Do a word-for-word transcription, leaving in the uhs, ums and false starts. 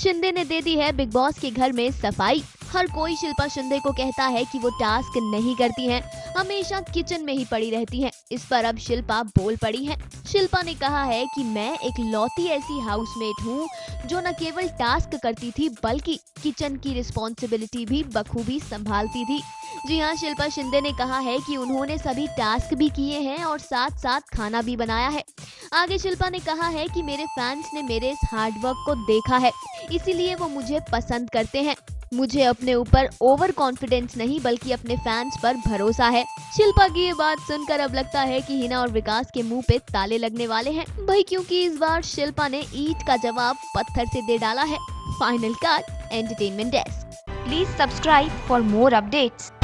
शिंदे ने दे दी है big boss के घर में सफाई। हर कोई शिल्पा शिंदे को कहता है कि वो टास्क नहीं करती हैं, हमेशा किचन में ही पड़ी रहती हैं। इस पर अब शिल्पा बोल पड़ी हैं। शिल्पा ने कहा है कि मैं एक लौती ऐसी हाउसमेट हूँ जो न केवल टास्क करती थी बल्कि किचन की रिस्पॉन्सिबिलिटी भी बखूबी संभालती थी। जी हाँ, शिल्पा शिंदे ने कहा है कि उन्होंने सभी टास्क भी किए हैं और साथ साथ खाना भी बनाया है। आगे शिल्पा ने कहा है कि मेरे फैंस ने मेरे इस हार्डवर्क को देखा है, इसीलिए वो मुझे पसंद करते हैं। मुझे अपने ऊपर ओवर कॉन्फिडेंस नहीं बल्कि अपने फैंस पर भरोसा है। शिल्पा की ये बात सुनकर अब लगता है कि हिना और विकास के मुंह पे ताले लगने वाले हैं भाई, क्योंकि इस बार शिल्पा ने ईंट का जवाब पत्थर से दे डाला है। Final cut entertainment desk. Please subscribe for more updates.